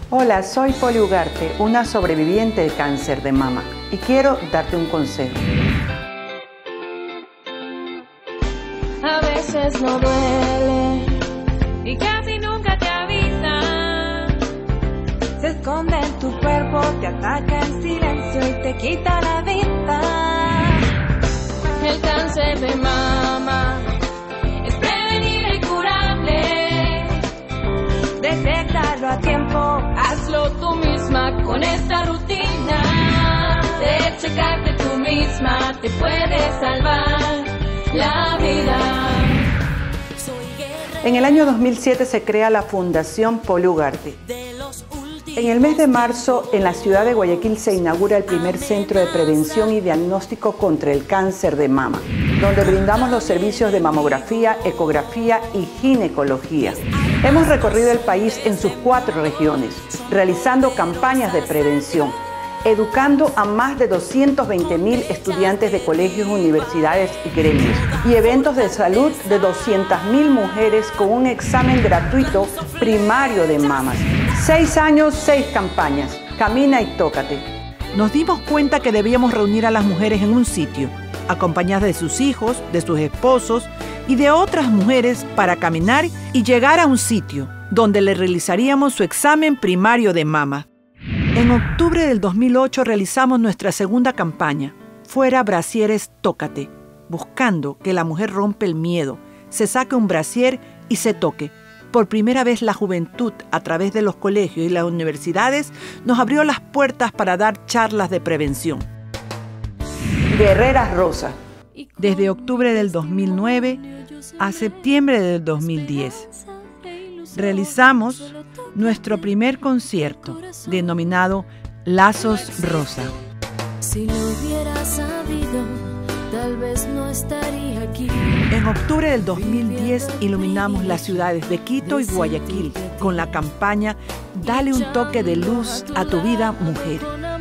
Hola, soy Poli Ugarte, una sobreviviente de cáncer de mama, y quiero darte un consejo. A veces no duele y casi nunca te avisan. Se esconde en tu cuerpo, te ataca en silencio y te quita la vida. El cáncer de mama es prevenible y curable. Detéctalo a tiempo, hazlo tú misma con esta rutina. De checarte tú misma te puede salvar la vida. En el año 2007 se crea la Fundación Poli Ugarte. En el mes de marzo, en la ciudad de Guayaquil se inaugura el primer centro de prevención y diagnóstico contra el cáncer de mama, donde brindamos los servicios de mamografía, ecografía y ginecología. Hemos recorrido el país en sus 4 regiones, realizando campañas de prevención, educando a más de 220.000 estudiantes de colegios, universidades y gremios, y eventos de salud de 200.000 mujeres con un examen gratuito primario de mamas. 6 años, 6 campañas. Camina y tócate. Nos dimos cuenta que debíamos reunir a las mujeres en un sitio, acompañadas de sus hijos, de sus esposos y de otras mujeres para caminar y llegar a un sitio donde le realizaríamos su examen primario de mama. En octubre del 2008 realizamos nuestra segunda campaña, Fuera Brasieres Tócate, buscando que la mujer rompa el miedo, se saque un brasier y se toque. Por primera vez la juventud, a través de los colegios y las universidades, nos abrió las puertas para dar charlas de prevención. Guerreras Rosa. Desde octubre del 2009 a septiembre del 2010, realizamos nuestro primer concierto, denominado Lazos Rosa. Si lo hubiera sabido, tal vez no estaría aquí. En octubre del 2010 iluminamos las ciudades de Quito y Guayaquil con la campaña Dale un toque de luz a tu vida, mujer.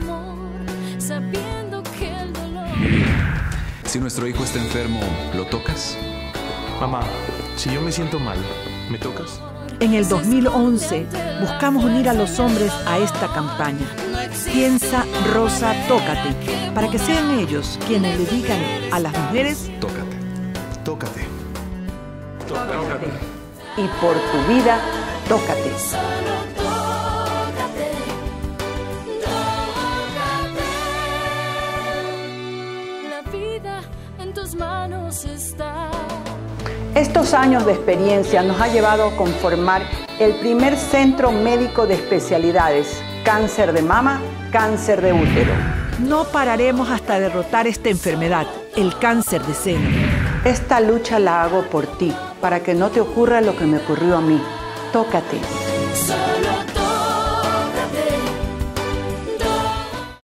Si nuestro hijo está enfermo, ¿lo tocas? Mamá, si yo me siento mal, ¿me tocas? En el 2011 buscamos unir a los hombres a esta campaña. Piensa, Rosa, tócate, para que sean ellos quienes le digan a las mujeres: Tócate, tócate. Tócate. Y por tu vida, tócate. La vida en tus manos está. Estos años de experiencia nos ha llevado a conformar el primer centro médico de especialidades, cáncer de mama, cáncer de útero. No pararemos hasta derrotar esta enfermedad, el cáncer de seno. Esta lucha la hago por ti, para que no te ocurra lo que me ocurrió a mí. Tócate.